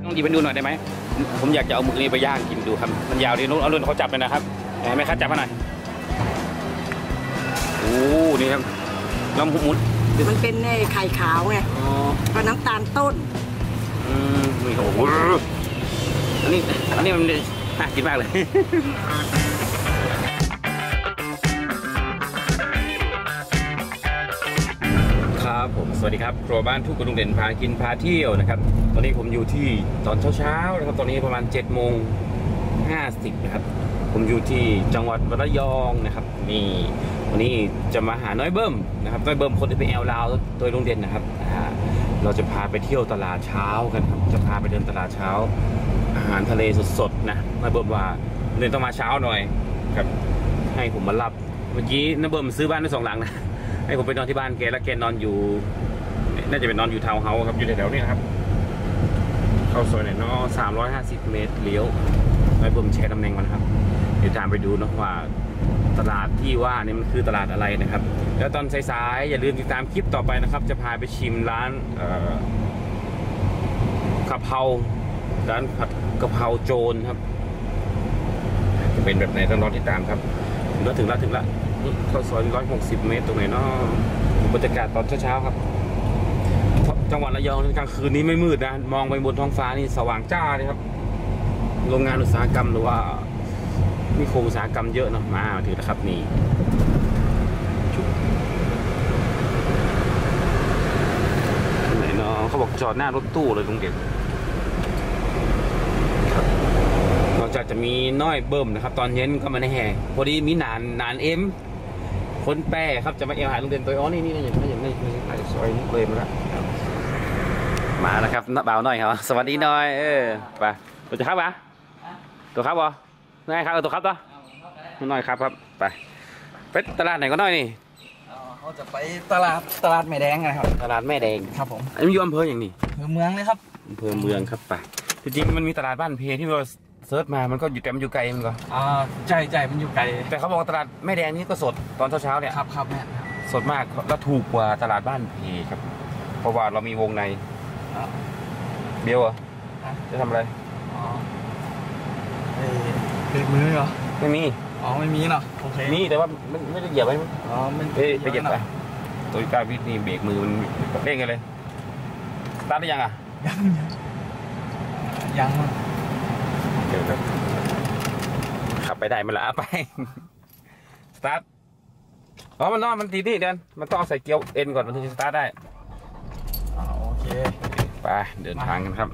ต้องหยิบไปดูหน่อยได้ไหมผมอยากจะเอาหมึกนี้ไปย่างกินดูครับมันยาวดีนู้นเอาเรื่องเขาจับเลยนะครับเห็นไหมครับจับมาหน่อยโอ้นี่ครับลองหมุนมันเป็นไข่ขาวไงก็น้ำตาลต้นนี่โอ้โหอันนี้มันน่ากินมากเลยครับผมสวัสดีครับครัวบ้านทุกกระดุงเด่นพากินพาเที่ยวนะครับตอนนี้ผมอยู่ที่ตอนเช้าๆนะครับตอนนี้ประมาณ7:50นะครับผมอยู่ที่จังหวัดระยองนะครับนี่วันนี้จะมาหาน้อยเบิ้มนะครับน้อยเบิ้มคนที่ไปแอลลาวโดยโรงเรียนนะครับเราจะพาไปเที่ยวตลาดเช้ากันครับจะพาไปเดินตลาดเช้าอาหารทะเลสดๆนะน้อยเบิ้มว่าเรียนต้องมาเช้าหน่อยครับให้ผมมารับเมื่อกี้น้อยเบิ้มซื้อบ้านได้2 หลังนะให้ผมไปนอนที่บ้านแกแล้วแกนอนอยู่น่าจะเป็นนอนอยู่ทาวน์เฮาส์ครับอยู่แถวๆนี้นะครับเข้าซอยไหนเนาะ350 เมตรเลี้ยวไปเบิ่มแชร์ตำแหน่งมันครับเดี๋ยวตามไปดูนะว่าตลาดที่ว่านี่มันคือตลาดอะไรนะครับแล้วตอนสายๆอย่าลืมติดตามคลิปต่อไปนะครับจะพาไปชิมร้านกะเพราร้านผัดกะเพราโจรครับจะเป็นแบบไหนต้องรอติดตามครับถึงละเข้าซอย160 เมตรตรงไหนเนาะบรรยากาศตอนเช้าๆครับจังหวัดระยองกลางคืนนี้ไม่มืดนะมองไปบนท้องฟ้านี่สว่างจ้าเลยครับโรงงานอุตสาหกรรมหรือว่ามีโครงอุตสาหกรรมเยอะเนาะมาถือนะครับนี่ไหนเนาะเขาบอกจอดหน้ารถตู้เลยลุงเด็กนอกจากจะมีน้อยเบิ่มนะครับตอนเย็นก็มาในแห่พอดีมีนานเอ็มคนแปรครับจะมาเอวหาโรงเรียนตัวนี่อย่างนี้ซอยนี้เลยมาแล้วครับบ่าวน้อยครับสวัสดีน้อยไปตัวจะครับวะตัวครับวะง่ายครับตัวครับตัวน้อยครับไปตลาดไหนก็น้อยนี่เขาจะไปตลาดแม่แดงนะครับตลาดแม่แดงครับผมอันนี้อยู่อำเภออย่างนี้เมืองเลยครับอำเภอเมืองครับไปจริงๆมันมีตลาดบ้านเพที่เราเซิร์ชมามันก็อยู่แต่มันอยู่ไกลมันก็ใจมันอยู่ไกลแต่เขาบอกตลาดแม่แดงนี่ก็สดตอนเช้าเนี่ยครับแม่สดมากและถูกกว่าตลาดบ้านเพครับเพราะว่าเรามีวงในเบลจะทำอะไรเบรกมือเหรอไม่มีไม่มีเนาะโอเคนี่แต่ว่าไม่ได้เหยียบไว้มันไปเหยียบไปโตโยต้าวิทนี่เบรกมือมันเร่งกันเลยสตาร์ทได้ยังอ่ะยังเดี๋ยวขับไปได้มันละไปสตาร์ทมันตีนี่เดินมันต้องใส่เกียร์เอ็นก่อนมันถึงจะสตาร์ทได้โอเคไปเดินทางกันครับ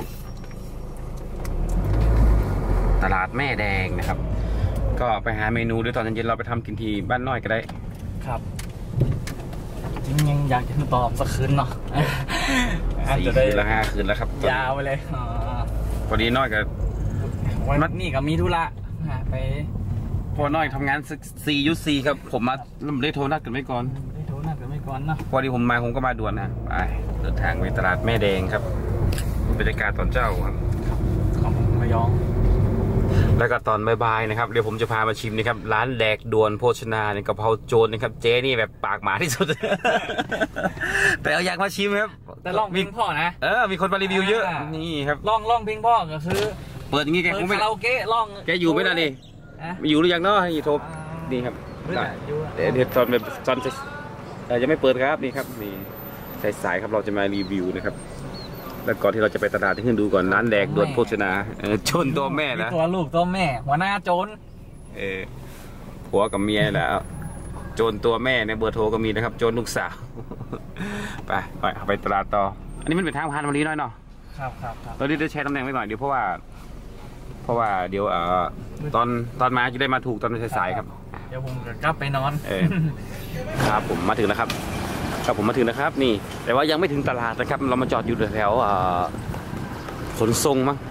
ตลาดแม่แดงนะครับก็ไปหาเมนูด้วยตอนเย็นเราไปทำกินทีบ้านน้อยก็ได้ครับจริงยังอยากจะตอบสักคืนเนาะ 4 คืนละ5 คืนแล้วครับยาวไปเลยพอดีน้อยกับวันนี้ก็มีธุระไปพอน้อยทำงาน4 ครับผมมาได้โทรนัดกันไว้ก่อนเนาะพอดีผมก็มาด่วนนะไปเดินทางไปตลาดแม่แดงครับบรรยากาศตอนเจ้าครับของระยองแล้วก็ตอนบ่ายๆนะครับเดี๋ยวผมจะพามาชิมนะครับร้านแดกด่วนโภชนาเนี่ยกะเพราโจรนะครับเจ๊นี่แบบปากหมาที่สุดแต่เอาอยากมาชิมครับแต่ลองพิงพ่อนะมีคนมารีวิวเยอะนี่ครับลองพิงพ่อก็คือเปิดอย่างงี้แกคงไม่เราเก๊ลองแกอยู่ไม่ได้ดิอยู่หรือยังเนาะให้โทรนี่ครับเดี๋ยวตอนจะไม่เปิดครับนี่ครับนี่สายๆครับเราจะมารีวิวนะครับแล้วก่อนที่เราจะไปตลาดที่ขึ้นดูก่อนร้านแดกด่วนโภชนาโจรตัวแม่นะตัวลูกตัวแม่หัวหน้าโจรผัวกับเมียแล้วโจรตัวแม่ในเบอร์โทรก็มีนะครับโจรลูกสาวไปตลาดต่ออันนี้มันเป็นทางผ่านมาลีน้อยเนาะครับตอนนี้จะแชร์ตำแหน่งไว้หน่อยเดี๋ยวเพราะว่าเดี๋ยวตอนมาจะได้มาถูกตอนสายๆครับเดี๋ยวผมจะกลับไปนอนครับผมมาถึงแล้วครับผมมาถึงนะครับนี่แต่ว่ายังไม่ถึงตลาดนะครับเรามาจอดอยู่แถวขนส่งมั้ง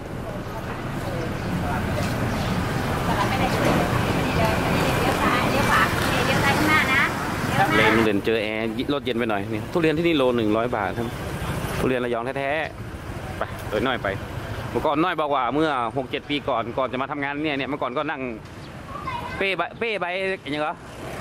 เลนเด่นเจอแอร์รถเย็นไปหน่อยนี่ทุเรียนที่นี่โล100 บาทครับทุเรียนระยองแท้ๆไปเดินหน่อยไปเมื่อก่อนน้อยบอกว่าเมื่อ 6-7 ปีก่อนจะมาทำงานเนี่ยเมื่อก่อนก็นั่งเป้ใบอย่างเงี้ย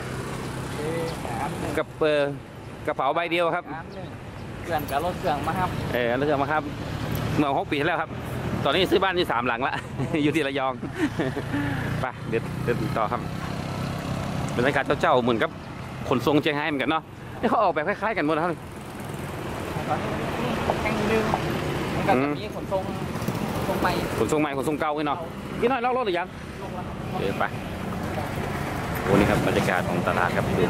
กับกระเป๋าใบเดียวครับเครื่องกับรถเครื่องมาครับรถเครื่องมาครับเมื่อ6 ปีที่แล้วครับตอนนี้ซื้อบ้านที่3 หลังละ อยู่ที่ระยอง ไปเดี๋ยวต่อครับบรรยากาศเจ้าเหมือนกับขนส่งเชียงรายเหมือนกันเนาะนี่เขาออกแบบคล้ายๆกันหมดนะครับแข่งลืมมันกับนี้ขนส่งใหม่ขนส่งใหม่ขนส่งเก่าเนาะพี่น้อยเล่ารถหรือยังเดี๋ยวไปโอ้นี่ครับบรรยากาศของตลาดครับดู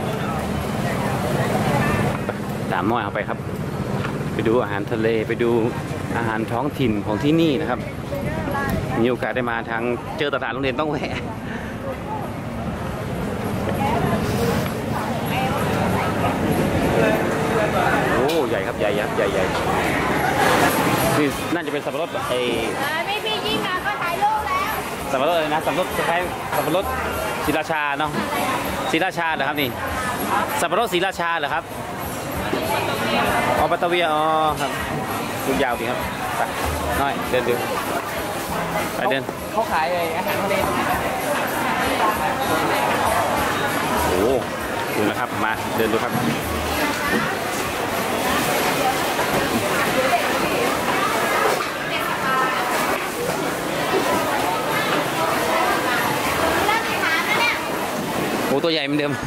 ตามน้อยเอาไปครับไปดูอาหารทะเลไปดูอาหารท้องถิ่นของที่นี่นะครับมีโอกาสได้มาทางเจอตลาดโรงเรียนต้องแวะโอ้ใหญ่ครับใหญ่นี่น่าจะเป็นสับปะรดไม่พี่ยิ่งมาก็ถ่ายรูปแล้วสับปะรดอะไรนะสับปะรดคล้ายสับปะรดศรีราชาเนาะศรีราชาเหรอครับนี่สับปะรดศรีราชาเหรอครับอ๋อปัตตาเวียอ๋อครับดูยาวดีครับไปน้อยเดินดูไปเดินเขาขายอาหารทะเลโอ้ดูนะครับมาเดินดูครับโอ้ตัวใหญ่เหมือนเดิม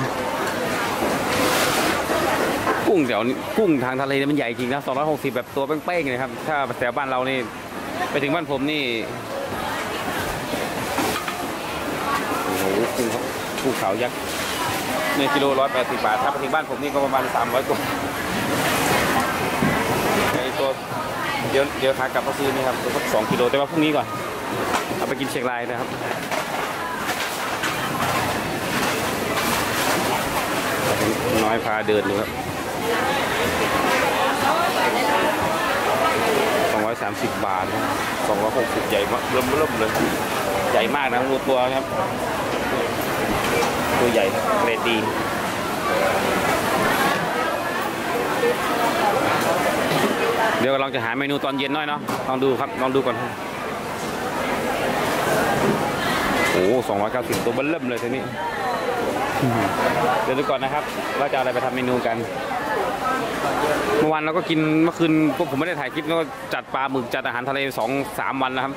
กุ้งเดี๋ยวกุ้งทางทะเลมันใหญ่จริงนะ260แบบตัวเป้งๆเลยครับถ้าแถวบ้านเรานี่ไปถึงบ้านผมนี่โอ้โหกุ้งขาวยักษ์เนี่ยกิโล180 บาทถ้าไปถึงบ้านผมนี่ก็ประมาณ300 กว่าไอตัวเดี๋ยวขากลับมาซื้อนี่ครับสัก2 กิโลแต่ว่าพรุ่งนี้ก่อนเอาไปกินเชียงรายนะครับน้อยพาเดินดูครับ230 บาทนะ260ใหญ่มากเริ่มเลยใหญ่มากนะรูตัวครับตัวใหญ่เกรดดีเดี๋ยวเราจะหาเมนูตอนเย็นหน่อยเนาะลองดูครับลองดูก่อนโอ้290ตัวเริ่มเลยทีนี้เดี๋ยวดูก่อนนะครับว่าจะอะไรไปทำเมนูกันเมื่อวานเราก็กินเมื่อคืนพวกผมไม่ได้ถ่ายคลิปก็จัดปลาหมึกจัดอาหารทะเล2-3 วันแล้วครับ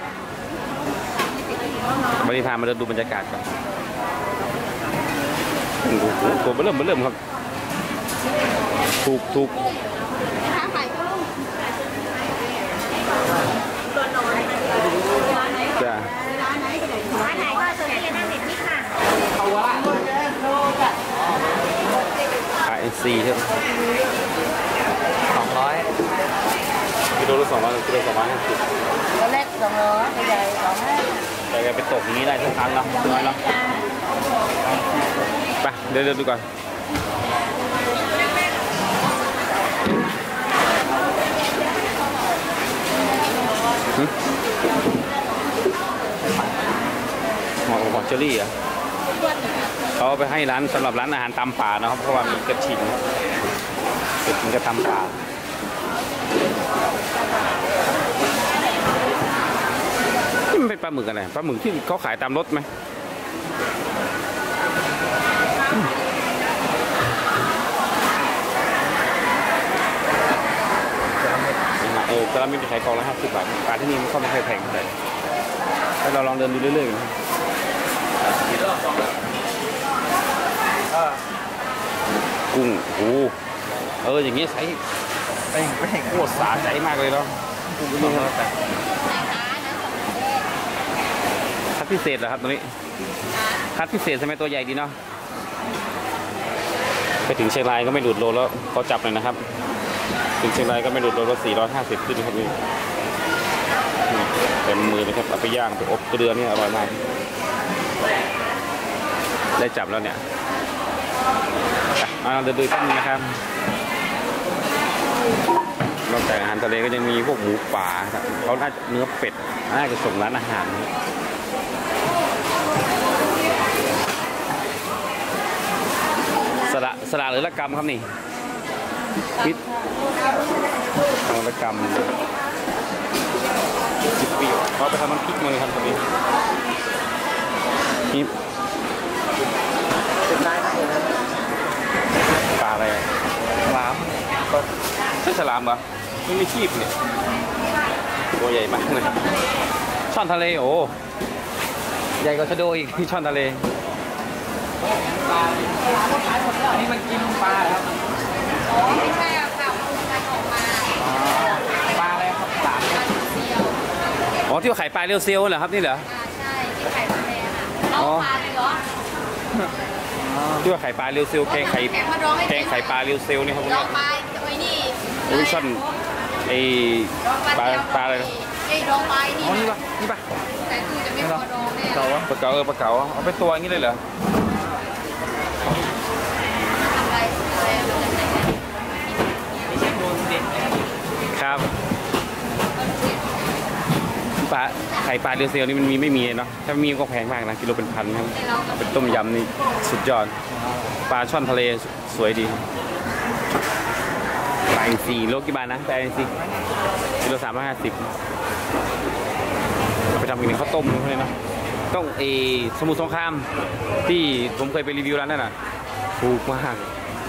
วันนี้พามาเดินดูบรรยากาศกันตัวเริ่มครับถูกจ้า4ใช่ไหม200กิโลละ200กิโล250 ตัวเล็ก200ตัวใหญ่200 แต่ไปตกอย่างนี้ได้ทุกครั้งเนาะน้อยเนาะไปเดินดูก่อนหมอเจอรี่อ่ะเขาไปให้ร้านสำหรับร้านอาหารตามป่านะครับเพราะว่ามีกระถิ่นกระตำป่านี่มันเป็นปลาหมึกอะไรปลาหมึกที่เขาขายตามรถไหมตลาดมีขายกล่องละ50 บาทปลาที่นี่มันก็ไม่ค่อยแพงเท่าไหร่ให้เราลองเดินดูเรื่อยๆกุ้งโอ้อย่างนี้ใช้ไปโคตรสาใจมากเลยเนาะกุ้งก็มีครับคัดพิเศษเหรอครับตรงนี้คัดพิเศษใช่ไหมตัวใหญ่ดีเนาะไปถึงเชียงรายก็ไม่หลุดโลแล้วเขาจับเลยนะครับถึงเชียงรายก็ไม่หลุดโลละ450ขึ้นครับนี่เต็มมือเลยครับเอาไปย่างไปอบเกลือนี่อร่อยมากได้จับแล้วเนี่ยเดินดูท่านนี้นะครับนอกจากอาหารทะเลก็ยังมีพวกหมูป่าครับเขาน่าจะเนื้อเป็ดน่าจะส่งร้านอาหารสละหรือละกำครับนี่พิษละกำ10 ปีเขาไปทำมันพริกมาเลยครับตรงนี้นี่ปลาอะไรฉลามก็ใช่ฉลามเหรอไม่มีชีพเนี่ยตัวใหญ่มากเลยช่อนทะเลโอ้ใหญ่กว่าชะโดอีกที่ช่อนทะเลปลานี่มันกินปลาครับไม่ใช่ค่ะมันออกมาปลาอะไรครับปลาอ๋อที่ว่าไข่ปลาเรียวเซียวเหรอครับนี่เหรอใช่ที่ไข่ปลาแดงอ่ะเอาปลาเลยเหรอที่ว่าไข่ปลาเรียวเซียวแกงไข่ปลาเรียวเซียวนี่ครับลองปลาไว้นี่โอ้ยช่อนไอ้ปลาอะไรนะไอ้ดองปลานี่นี่ป่ะแต่คือจะไม่พอดองแน่ปลาเก๋าปลาเก๋าเอาไปตัวอย่างนี้เลยเหรอครับปลาไข่ปลาเรียวเซียวนี่มันไม่มีเนาะถ้ามีก็แพงมากนะกิโลเป็นพันครับเป็นต้มยำนี่สุดยอดปลาช่อนทะเลสวยดีปลาอินทรีโลกี่บาทนะปลาอินทรีกิโล350ไปทำกินข้าวต้มเลยนะต้องสมุทรสงครามที่ผมเคยไปรีวิวร้านนั่นน่ะถูกมาก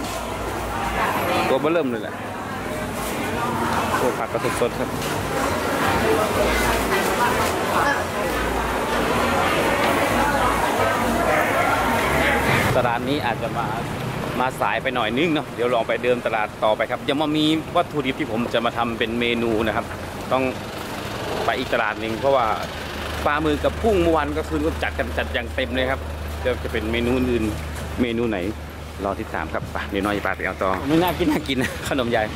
ตัวเบอร์เริ่มเลยแหละโอ้ผักกระสดๆครับตลาดนี้อาจจะมาสายไปหน่อยนึงเนาะเดี๋ยวลองไปเดินตลาดต่อไปครับยังมามีวัตถุดิบที่ผมจะมาทำเป็นเมนูนะครับต้องไปอีกตลาดหนึ่งเพราะว่าปลาหมึกกับกุ้งเมื่อวานก็คือจัดอย่างเต็มเลยครับจะเป็นเมนูอื่นเมนูไหนรอติดตามครับไปเดี๋ยวน้อยไปเอาต่อไม่น่ากินขนมใหญ่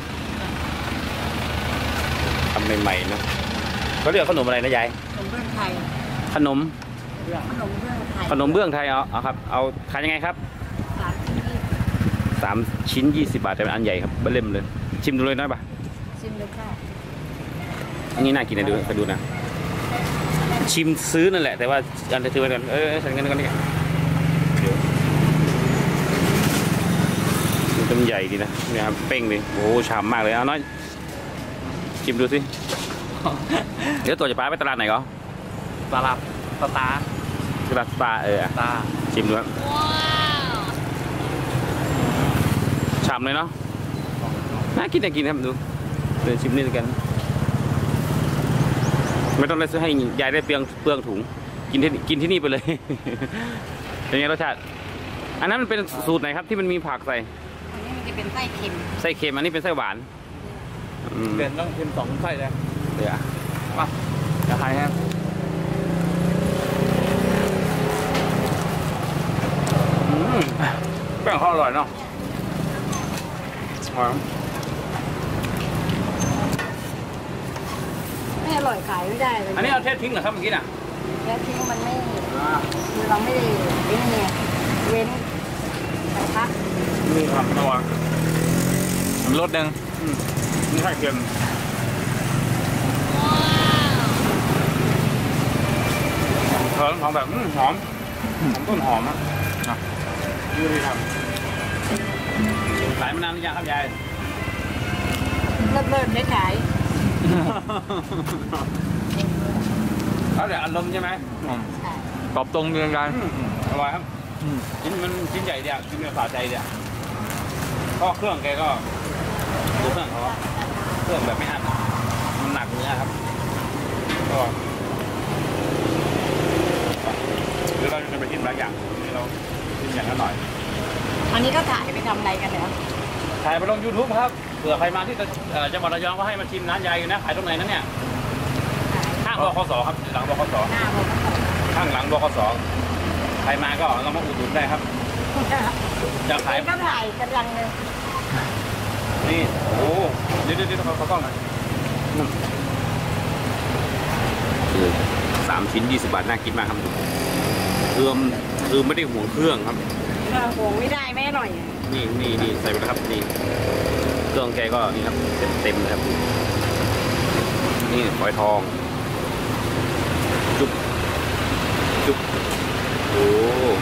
ทำใหม่ๆนะเขาเรียกขนมอะไรนะยายขนมเบื้องไทยขนมเบื้องไทยเอาครับเอาขายยังไงครับ3 ชิ้น 20 บาทแต่เป็นอันใหญ่ครับเบิ่มเลยชิมดูเลยน้อยป่ะชิมเลยค่ะอันนี้น่ากินนะดูนะชิมซื้อนั่นแหละแต่ว่าอันจะซื้อไปก่อนใส่เงินก่อนนี่มันต้มใหญ่ดีนะเนี่ยครับเป้งเลยโอ้ฉ่ำมากเลยเอาน้อยชิมดูสิเดี๋ยวตัวจะปลาไปตลาดไหนก็ตลาดตาตาชิมดูครับฉ่ำเลยเนาะน่ากินครับดูเดี๋ยวชิมนี่กันไม่ต้องเลยซื้อให้ยายได้เปลืองถุงกินที่นี่ไปเลยเป็นไงรสชาติอันนั้นมันเป็นสูตรไหนครับที่มันมีผักใส่อันนี้มันจะเป็นไส้เค็มอันนี้เป็นไส้หวานเดือนต้องกิน2 ไส้เลยเดี๋ยวมาจะให้ฮะแป้งเขาอร่อยเนาะไม่อร่อยขายไม่ได้เลยอันนี้เอาเททิ้งเหรอครับเมื่อกี้น่ะเททิ้งมันไม่คือเราไม่ได้เว้นใส่พักนี่ครับตัวรสหนึ่งนี่ไข่เค็มหอมแบบหอมต้นหอมนะดูดิครับขายมานานหรือยังครับยายเริ่มได้ขายแล้วแต่อารมณ์ใช่ไหมกรอบตรงเรียงกันอร่อยครับชิ้นใหญ่เดียวชิ้นเนื้อสาใจเดียวก็เครื่องแกก็ดูเครื่องเขาเครื่องแบบไม่อัดมันหนักเนื้อครับก็เดี๋ยวเราจะไปกินหลายอย่างเรากินอย่างละหน่อยอันนี้ก็ถ่ายไปทำอะไรกันเนี่ยถ่ายไปลง YouTube ครับเผื่อใครมาที่จังหวัดระยองก็ให้มาชิมร้านยายอยู่นะขายตรงไหนนั่นเนี่ยข้างบขสครับหลังบขสข้างหลังบขสใครมาก็เรามาอุดหนุนได้ครับจะขายก็ถ่ายกำลังเลยนี่โอ้เดี๋ยวเขาต้องหน่อย3 ชิ้น 20 บาทน่ากินมากครับคือไม่ได้ห่วงเครื่องครับห่วงไม่ได้แม่หน่อยนี่ใส่ไปแล้วครับนี่เครื่องแกก็นี่ครับเต็มเลยครับนี่ฝอยทองจุ๊บโอ้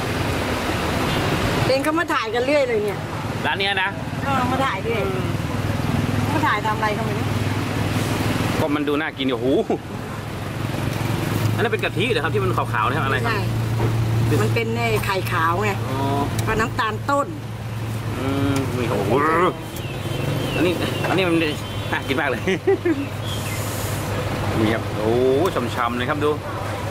เป็นเขามาถ่ายกันเรื่อยเลยเนี่ยร้านนี้นะก็มาถ่ายด้วยมาถ่ายทำอะไรกันไม่รู้ก็มันดูน่ากินอยู่หูอันนั้นเป็นกะทิเหรอครับที่มันขาวๆนะครับอะไรครับมันเป็นไข่ขาวไงก็น้ำตาลต้นมีโอ้โหอันนี้มันน่ากินมากเลยนี่ครับโอ้ช่ำๆเลยครับดู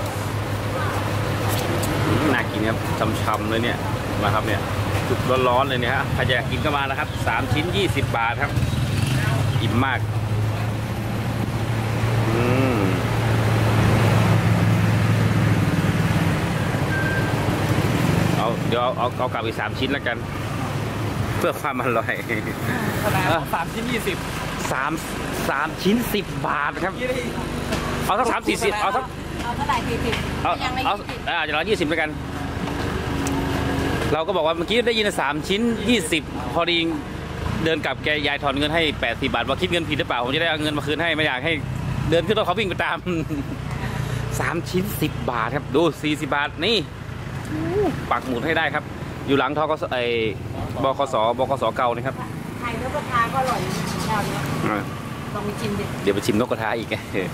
น่ากินครับช่ำๆเลยเนี่ยมาครับเนี่ยจุกร้อนๆเลยเนี่ยฮะใครอยากกินก็มานะครับ3 ชิ้น 20 บาทครับอิ่มมากเดี๋ยวเอากลับอีก3 ชิ้นแล้วกันเพื่อความอร่อย 3 ชิ้น 20 3 ชิ้น 10 บาทครับเอาสัก30-40เอาสักเอาเท่าไหร่40 เอาจะ120แล้วกันเราก็บอกว่าเมื่อกี้ได้ยิน3 ชิ้น 20พอดีเดินกลับแกยายถอนเงินให้80 บาทว่าคิดเงินผิดหรือเปล่าผมจะได้เอาเงินมาคืนให้ไม่อยากให้เดินขึ้นรถเขาวิ่งไปตาม3 ชิ้น 10 บาทครับดู40 บาทนี่ปักหมุดให้ได้ครับอยู่หลังทกสบกสเก่านะครับไข่นกกระทาก็อร่อยแนวนี้ลองไปชิมดิเดี๋ยวไปชิมนกกระทาอีก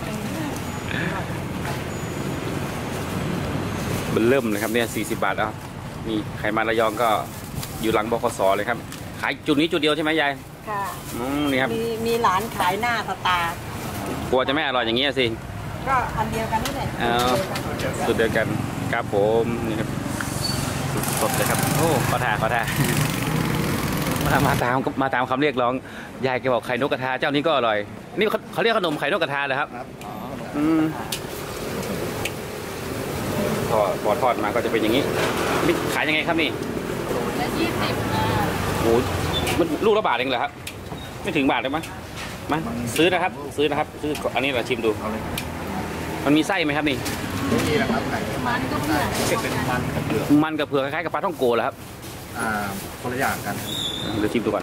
มันเริ่มเลยครับเนี่ย40 บาทแล้วนี่ใครมาระยองก็อยู่หลังบกสเลยครับขายจุดนี้จุดเดียวใช่ไหมยายค่ะนี่ครับมีหลานขายหน้าสตาร์กลัวจะไม่อร่อยอย่างนี้สิก็อันเดียวกันนี่แหละสุดเดียวกันครับผมนี่ครับสดเลยครับโอ้ขอทามาตามคำเรียกร้องยายแกบอกไข่นกกระทาเจ้านี้ก็อร่อยนี่เขาเรียกขนมไข่นกกระทาเหรอครับพอทอดมาก็จะเป็นอย่างนี้ขายยังไงครับนี่ละ20 โอ้มันลูกละบาทเองเหรอครับไม่ถึงบาทเลยมั้ยมาซื้อนะครับซื้ออันนี้เราชิมดูมันมีไส้ไหมครับนี่ไม่มีนะครับมันก็เผือกเป็นมันกับเผือกคล้ายๆกับปลาท่องโกเหรอครับคนละอย่างกันเดี๋ยวชิมดูก่อน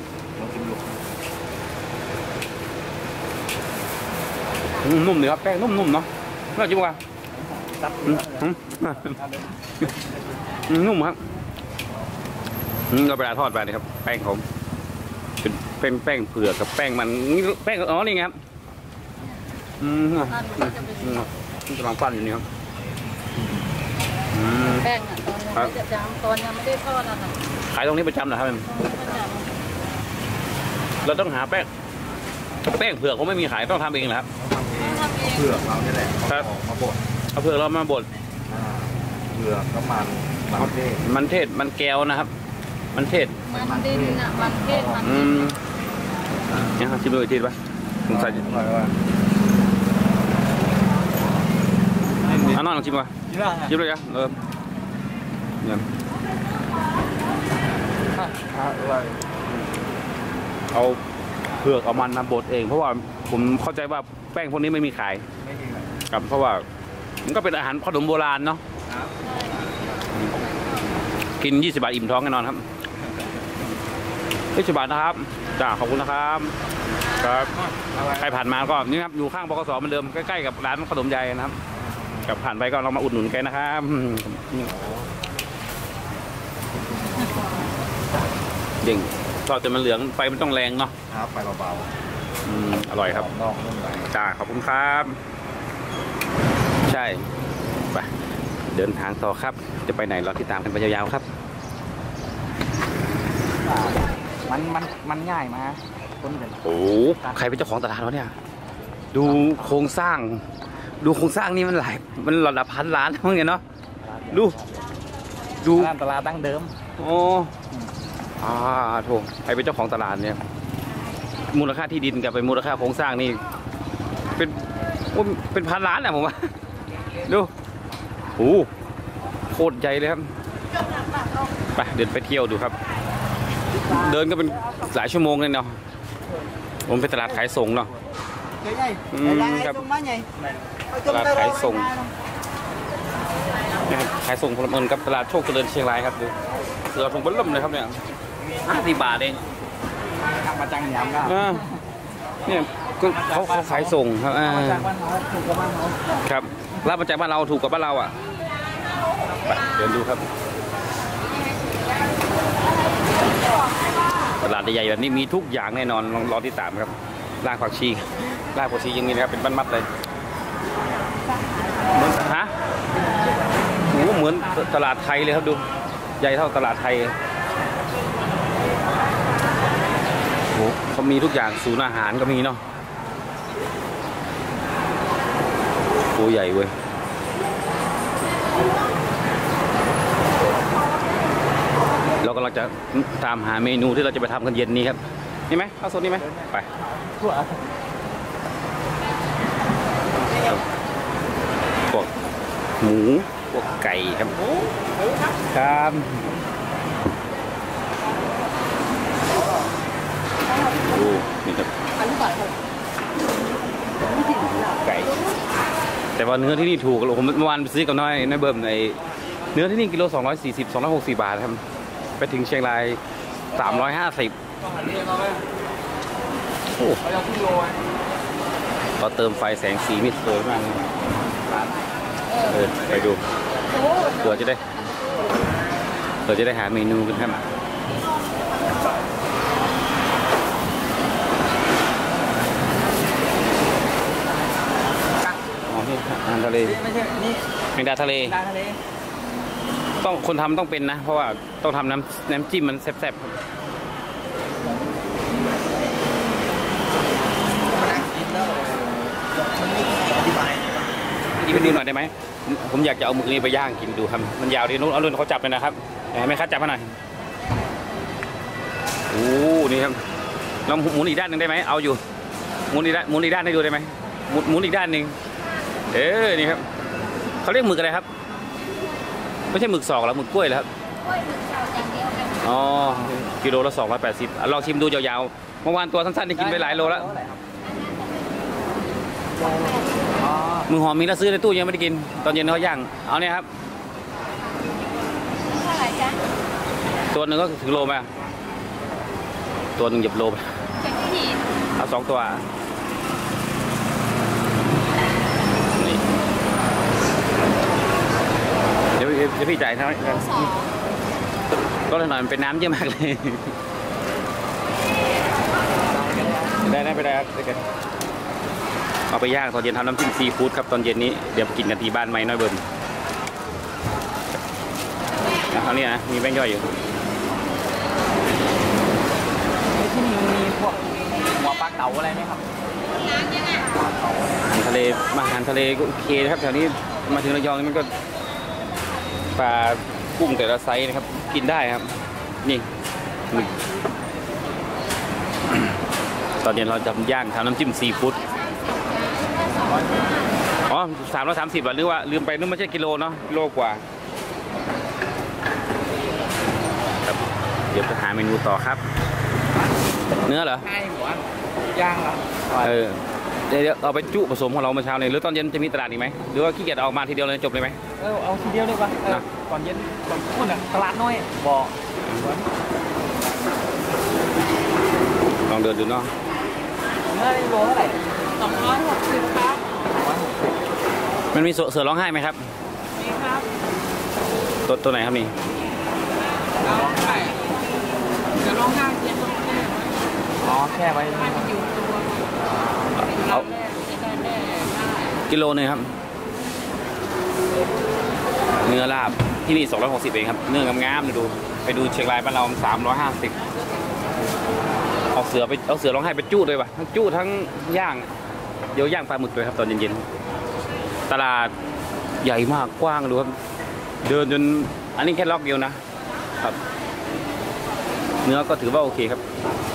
นุ่มเลยครับแป้งนุ่มเนาะน่าชิมว่านุ่มครับเราไปทอดไปนะครับแป้งผมเป็นแป้งเผือกกับแป้งมันแป้งนี่ไงครับกำลังปั้นอยู่นี่ครับแป้งตอนยังไม่ได้ทอดนะคะขายตรงนี้ประจำเหรอครับเราต้องหาแป้งเผือกเขาไม่มีขายต้องทำเองเหรอครับเผือกเราเนี่ยแหละมาบดเอาเผือกเรามาบดเผือกน้ำมันเทศมันแก้วนะครับมันเทศมันดินอ่ะมันเทศมันเนี่ยชิมดูอีกทีป่ะสงสัยน้องชิมป่ะชิมเลยครับเนี่ยเอาเผือกเอามันมาบดเองเพราะว่าผมเข้าใจว่าแป้งพวกนี้ไม่มีขายครับเพราะว่ามันก็เป็นอาหารขนมโบราณเนาะกิน20 บาทอิ่มท้องแน่นอนครับ20 บาทนะครับจ้าขอบคุณนะครับครับใครผ่านมาก็นี่ครับอยู่ข้างบกสเหมือนเดิมใกล้ๆกับร้านขนมใหญ่นะครับกับผ่านไปก็ลองมาอุดหนุนกันนะครับเด้งทอดจนมันเหลืองไฟมันต้องแรงเนาะครับไฟเบาๆอร่อยครับจ้าขอบคุณครับใช่ไปเดินทางต่อครับจะไปไหนเราติดตามกันไปยาวๆครับมันง่ายมาโอ้ใครเป็นเจ้าของตลาดวะเนี่ยดูโครงสร้างนี่มันระดับพันล้านมั้งเนี่ยเนาะดูตลาดดั้งเดิมโอ้โถใครเป็นเจ้าของตลาดเนี่ยมูลค่าที่ดินกับไปมูลค่าโครงสร้างนี่เป็นพันล้านอะผมว่าดูโอ้โคตรใหญ่เลยครับไปเดินไปเที่ยวดูครับเดินก็เป็นหลายชั่วโมงเลยเนาะผมไปตลาดขายส่งเนาะครับตลาดขายส่งพลเมืองกับตลาดโชคเจริญเชียงรายครับดูเสือถุงเบิ้ลล่มเลยครับเนี่ย50 บาทเองมาจังยำก็เนี่ยเขาขายส่งครับครับรับมาจากบ้านเราถูกกว่าบ้านเราอ่ะไปเดินดูครับตลาดใหญ่แบบนี้มีทุกอย่างแน่นอนลองรอติดตามครับรากผักชียังมีนะครับเป็นมัดเลยเหมือนเหมือนตลาดไทยเลยครับดูใหญ่เท่าตลาดไทยโอ้เขามีทุกอย่างศูนย์อาหารก็มีเนาะตัวใหญ่เว้ยเรากำลังจะตามหาเมนูที่เราจะไปทำกันเย็นนี้ครับนี่ไหมเอาโซนนี้ไหมไปพวกหมูพวกไก่ครับครับดูนี่ครับไก่แต่ว่าเนื้อที่นี่ถูกผมเมื่อวานไปซื้อกับน้อยเบิ่มในเนื้อที่นี่กิโล240 260 บาทครับไปถึงเชียงราย350โอ้เขาเติมไฟแสงสีมิดสวยมากไปดูเผื่อจะได้หาเมนูกันครับอ๋อนี่อาหารทะเลไม่ใช่นี่แมงดาทะเลต้องคนทำต้องเป็นนะเพราะว่าต้องทำน้ำจิ้มมันแซ่บๆนี่ไปดูหน่อยได้ไหมผมอยากจะเอาหมึกนี้ไปย่างกินดูครับมันยาวดีนู้นเอาเรื่องเขาจับเลยนะครับให้แม่ค้าจับมาหน่อยโอ้นี่ครับเราหมุนอีกด้านหนึ่งได้ไหมเอาอยู่หมุนอีกด้านให้ดูได้ไหมหมุนอีกด้านหนึ่งนี่ครับเขาเรียกหมึกอะไรครับไม่ใช่หมึกสอกหรอหมึกกล้วยเหรอครับอ๋อกิโลละ280ลองชิมดูยาวๆเมื่อวานตัวสั้นๆที่กินไปหลายโลแล้วมือหอมมีแล้วซื้อในตู้ยังไม่ได้กินตอนเย็นเขาย่างเอาเนี่ยครับเท่าไหร่จ๊ะตัวหนึ่งก็ถึงโลไหมตัวหนึ่งหยิบโลไปเอา2 ตัวนี่เดี๋ยวพี่จ่ายเท่าไหร่ก็เลยหน่อยมันเป็นน้ำเยอะมากเลยได้ไปได้ครับเอาไปย่างตอนเย็นทำน้ำจิ้มซีฟู้ดครับตอนเย็นนี้เดี๋ยวกินกันที่บ้านไม้น้อยเบิ่มเอาเนี่ยนะมีแป้งย่อยอยู่ที่นี่มีพวกหัวปลาเก๋าอะไรไหมครับอาหารทะเลก็โอเคนะครับแถวนี้มาถึงระยองนี่มันก็ปลากุ้งแต่ละไซส์นะครับกินได้ครับนี่ตอนเย็นเราจะย่างทำน้ำจิ้มซีฟู้ดอ๋อ330 บาทหรือว่าลืมไปนึกไม่ใช่กิโลเนาะกิโลกว่าครับเดี๋ยวจะหาเมนูต่อครับเนื้อเหรอใช่หัวย่างเหรอเดี๋ยวเอาไปจุผสมของเราเมื่อเช้าเลยหรือตอนเย็นจะมีตลาดอีกไหมหรือว่าขี้เกียจออกมาทีเดียวเลยจบเลยไหมเอาทีเดียวเลยป่ะก่อนเย็นก่อนพูดอ่ะตลาดน้อยบอกลองเดินดูเนาะเนื้อโลเท่าไหร่260ครับมันมีเสือร้องไห้ไหมครับมีครับตัวไหนครับนี่ร้องไห้เสือร้องไห้เย็นอ๋อแค่ไว้เอากิโลนึงครับเนื้อลาบที่นี่260เองครับเนื้องามๆดูไปดูเชียงรายบ้านเรา350เอาเสือร้องไห้ไปจู้ด้วยป่ะทั้งจู้ทั้งย่างเดี๋ยวย่างปลาหมึกด้วยครับตอนเย็นๆตลาดใหญ่มากกว้างดูครับเดินจนอันนี้แค่ล็อกเดียวนะครับเนื้อก็ถือว่าโอเคครับ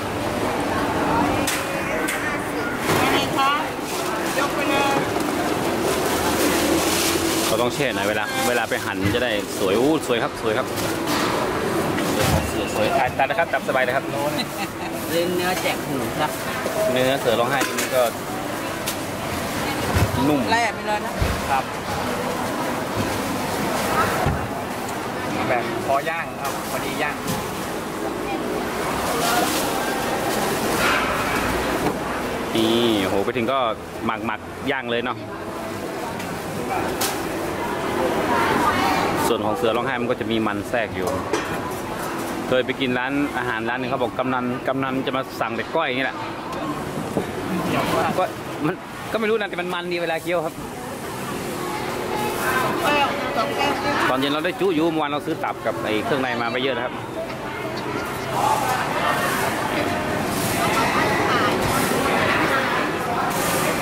เราต้องแช่หน่อยเวลาไปหั่นจะได้สวยสวยครับสวยครับสวยทานนะครับจับสบายนะครับเนื้อแจกหูนะเนื้อเสือร้องไห้นี่ก็นุ่มแร่ไปเลยนะครับแบบพอย่างครับพอดีย่างนี่โหไปถึงก็หมักย่างเลยเนาะส่วนของเสือร้องไห้มันก็จะมีมันแทรกอยู่เคยไปกินอาหารร้านนึงเขาบอกกำนันจะมาสั่งแต่ก้อยอย่างนี้แหละก็มันก็ไม่รู้นะแต่มันดีเวลาเคี้ยวครับตอนเย็นเราได้จุอยู่เมื่อวานเราซื้อตับกับไอ้เครื่องในมาไปเยอะนะครับ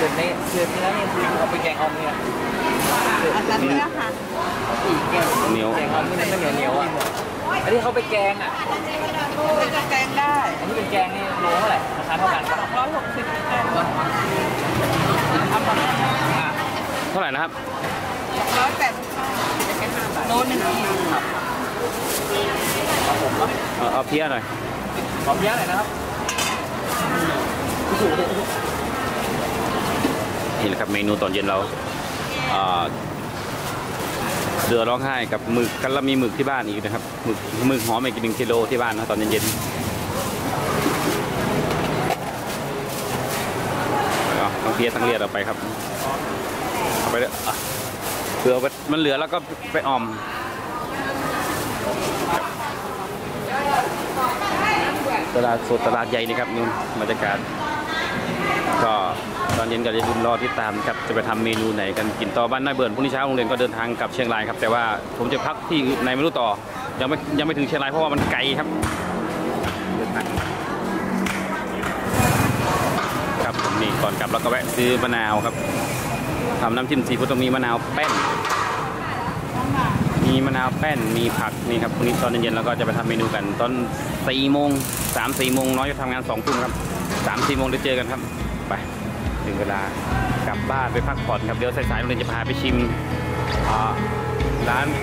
ส่วนเนื้อเนี่ยคือเอาไปแกงออมเนี่ยอันนั้นเนี่ยค่ะอีกแกงเหนียวแกงออมนี่มันไม่เหนียวอ่ะอันที่เขาไปแกงอ่ะมันจะแกงได้อันที่เป็นแกงนี่โลเท่าไหร่ราคาเท่ากันปะ 260แกงเท่าไหร่นะครับ 185โลนึงขีดเอาเพี้ยหน่อยขอเพี้ยหน่อยนะครับนี่แหละครับเมนูตอนเย็นเราเดือร้องไห้กับหมึกกันแล้วมีหมึกที่บ้านอีกนะครับหมึกหอมอีก1 กิโลที่บ้านนะตอนเย็นๆต้องเพี้ยทั้งเลียดเอาไปครับเอาไปเลยเผื่อมันเหลือแล้วก็ไปออมตลาดสดตลาดใหญ่นี่ครับนู่นบรรยากาศก็ตอนเย็นก็จะดูรอที่ตามครับจะไปทำเมนูไหนกันกินต่อบ้านนายเบิร์นพรุ่งนี้เช้าโรงเรียนก็เดินทางกลับเชียงรายครับแต่ว่าผมจะพักที่ไหนไม่รู้ต่อยังไม่ถึงเชียงรายเพราะว่ามันไกลครับเดินทางครับนี่ก่อนกลับแล้วก็แวะซื้อมะนาวครับทำน้ำจิ้มซีฟู้ดต้องมีมะนาวแป้นมีผักนี่ครับพรุ่งนี้ตอนเย็นๆเราก็จะไปทำเมนูกันตอน4 โมง 3-4 โมงน้อยจะทำงาน2 ทุ่มครับ 3-4 โมงได้เจอกันครับไปถึงเวลากลับบ้านไปพักผ่อนครับเดี๋ยวสายๆโรงเรียนจะพาไปชิมร้าน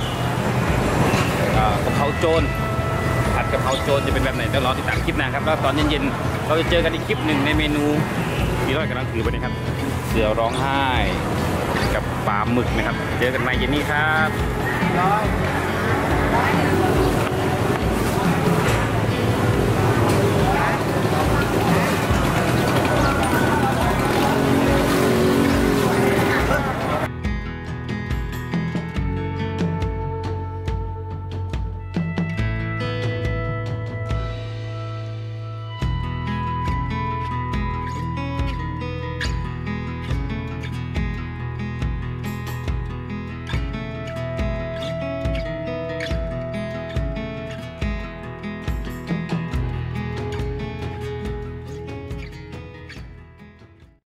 กะเพราโจรผัดกะเพราโจรจะเป็นแบบไหนเดี๋ยวรอติดตามคลิปหน้าครับแล้วตอนเย็นๆเราจะเจอกันอีกคลิปหนึ่งในเมนูที่เรากำลังถือไปนะครับเสือร้องไห้กับปลาหมึกนะครับเจอกันใหม่เย็นนี้ครับ